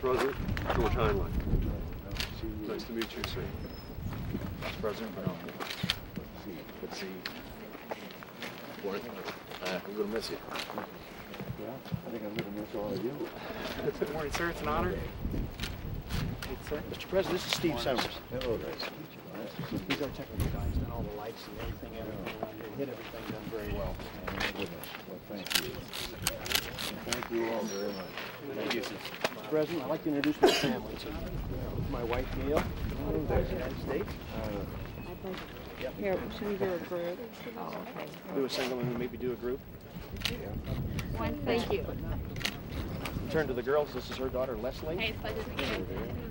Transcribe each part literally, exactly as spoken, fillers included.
President, short timeline. Nice to meet you, sir. Mister President, but no. Good to see you. Good morning. Uh, I'm going to miss you. Yeah, I think I'm going to miss all of you. Good morning, sir. It's an honor. Hey, sir. Mister President, this is Steve Summers. Hello, guys. He's our technical guy. He's done all the lights and everything, everything around here. Hit everything done very well. Oh, my goodness. Well, thank you. And thank you all very much. Thank you, sir. Mister President, I'd like to introduce my family to you. My wife, Neil, from the United States. Uh, Yep. Here, should we do a group? Oh, okay. Do a single and then maybe do a group. One, thank you. Turn to the girls. This is her daughter, Leslie. Hey, it's a pleasure to meet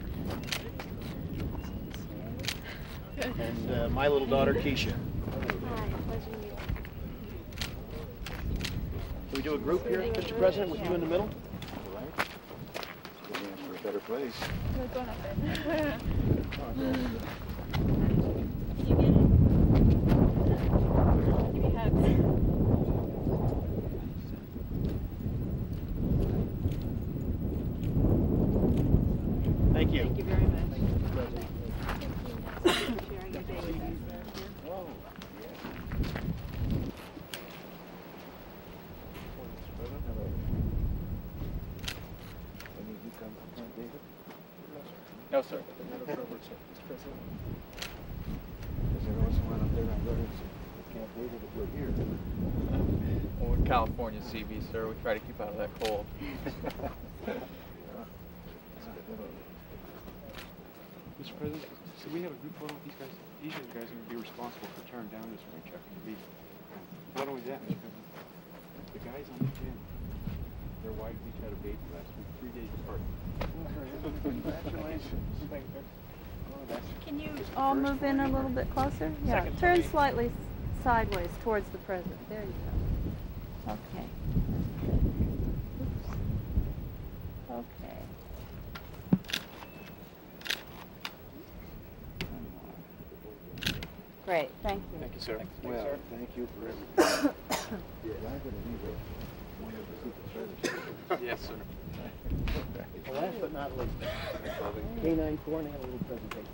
you. And uh, my little daughter, Keisha. Hi, pleasure to meet you. Can we do a group here, Mister President, with you in the middle? all right. We're going for a better place. We're going up there. Oh, no. Can you get it? Give me hugs. Thank you. Thank you very much. Sharing your day with us. Oh, yeah. Hello. Any of you come from Camp David? No, sir. Because every once in a while up there, I go to Camp David if we're here. Well, we're California Seabees, sir. We try to keep out of that cold. Mister President, so we have a group photo with these guys. These are the guys who would be responsible for tearing down this ranch after the beat. Not only that, Mister President, the guys on the team, their wives each had a baby last week, three days apart. Congratulations. Can you all move in a little bit closer? Yeah, Second turn to me. slightly sideways towards the president. There you go. Okay. Oops. Okay. One more. Great, thank you. Thank you, sir. Well, thank you for everything. Yeah, I'm going to leave it. One of the secret service. Yes, sir. Okay. Last but not least, K nine four and a little presentation.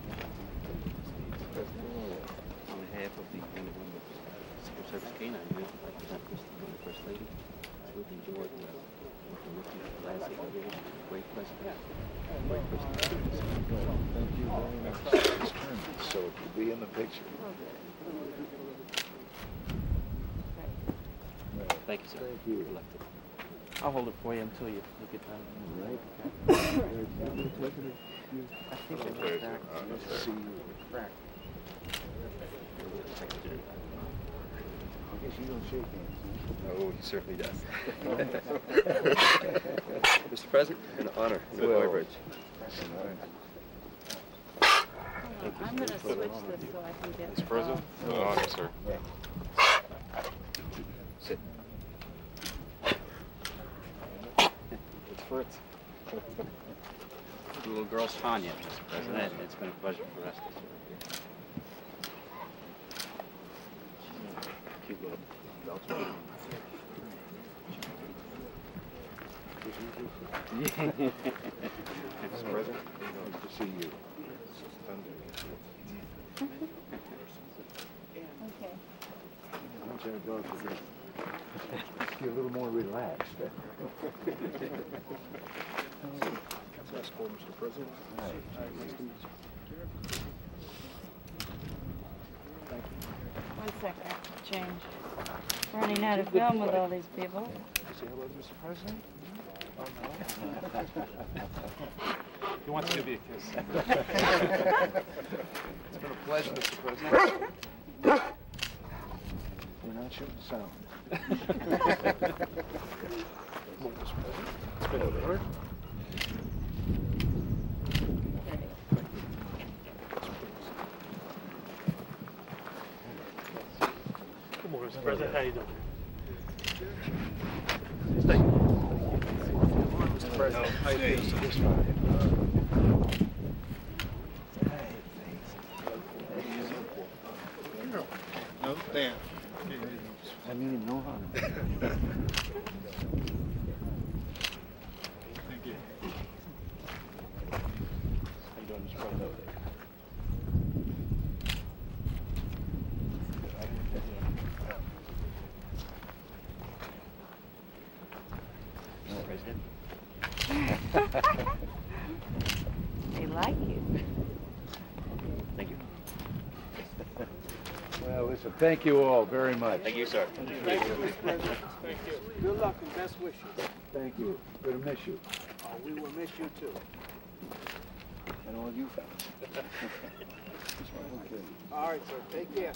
On behalf of the Secret Service K nine, we represent the First Lady. We've enjoyed uh, working with you for the last eight years. Great president. Great president. Thank you very much. So to be in the picture. Thank you, sir. Thank you. You're elected. I'll hold it for you until you, you get done. All right. Pleasure. I think it went back. Nice to see you. Back. I guess you don't shake hands. Oh, he certainly does. Mister President, an honor. Well, Well, Bridge. I'm going to switch this so I can get. Mister President, uh, an honor, sir. Sit. It's Fritz. The little girl's Tanya, Mister President. It's been a pleasure for us to serve you. Cute little Belgian. Mister President, nice to see you. Okay. Once I go to the, get a little more relaxed. That's cool, Mister President. Right. Nice to meet you. Thank you. One second, I have to change. Running out of film with all these people. Say hello to Mister President. He wants to give you a kiss. It's been a pleasure, Mister President. We're not shooting sound. Well, Mister President, it's been an honor. Good morning, Mister President. How you doing? Thank you. Mister President, how you feel? Just fine. No, Dan. I mean him no harm. Thank you. like you. Thank you. Well, listen, thank you all very much. Thank you, sir. Thank you, Mister President. Thank you. Good luck and best wishes. Thank you. Gonna miss you. Oh, we will miss you too. And all you fellas. Okay. All right, sir. Take care.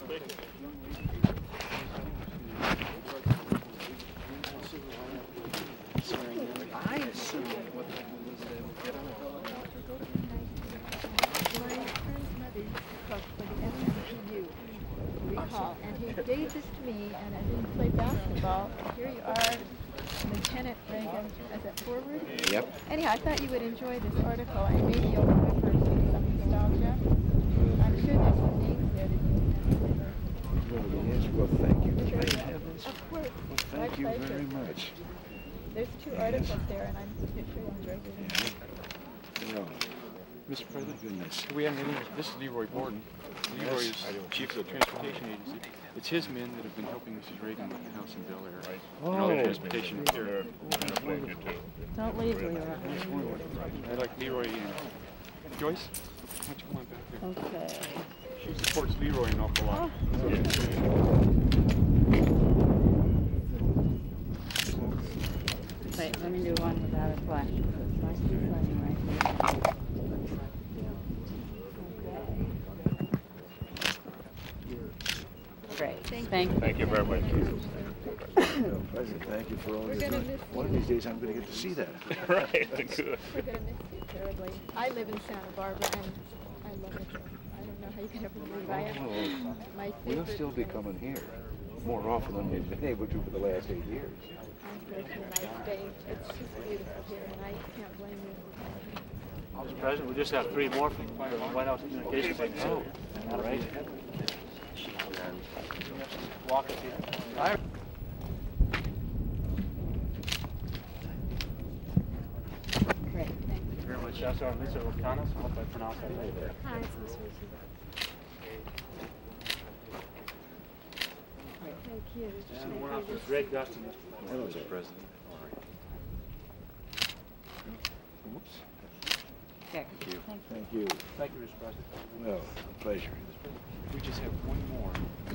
I assume what they do is they will get on a helicopter, go to My friend's mother used to cook for the S M P U, recall, and he gave this to me, and I didn't play basketball. Here you are, Lieutenant Reagan. Is that forward? Yep. Anyhow, I thought you would enjoy this article, and maybe you'll remember some nostalgia. I'm sure there's some names there that you remember. Well, yes, well, thank you. Thank heavens. Of course. Well, thank My you pleasure. very much. There's two articles there, and I'm sure you'll enjoy reading them. Well, Mister President, goodness. we have any, this is Leroy Borden. Leroy is chief of the transportation agency. It's his men that have been helping Missus Reagan with the house in Bel Air. Right. And all the Oh. transportation here. Don't leave, Leroy. I'd like Leroy and Joyce, why don't you come on back there? Okay. She supports Leroy an awful lot. Wait, let me do one without a flash. It's nice to be funny right here. Okay. Great. Thank you. Thank you very much. Well, President, thank you for all We're you're gonna doing. miss One of you. these days, I'm going to get to see that. Right, good. We're going to miss you terribly. I live in Santa Barbara, and I love it. I don't know how you can ever leave. I have my We'll favorite. still be coming here more often than we've been able to for the last eight years. Unfortunately, I stay. It's just beautiful here, and I can't blame you. Mister President, we just have three more from the White House Communications Agency. Oh, all right. Walk it here. Great, thank you. Very much. That's our Lisa O'Connor. I hope I pronounced that right. Hi, it's nice to meet you. Thank you. And one off with Greg Dustin. Hello, Mister President. Oops. Thank Thank you. Thank you. Thank you. Thank you, Mister President. Well, a pleasure. We just have one more.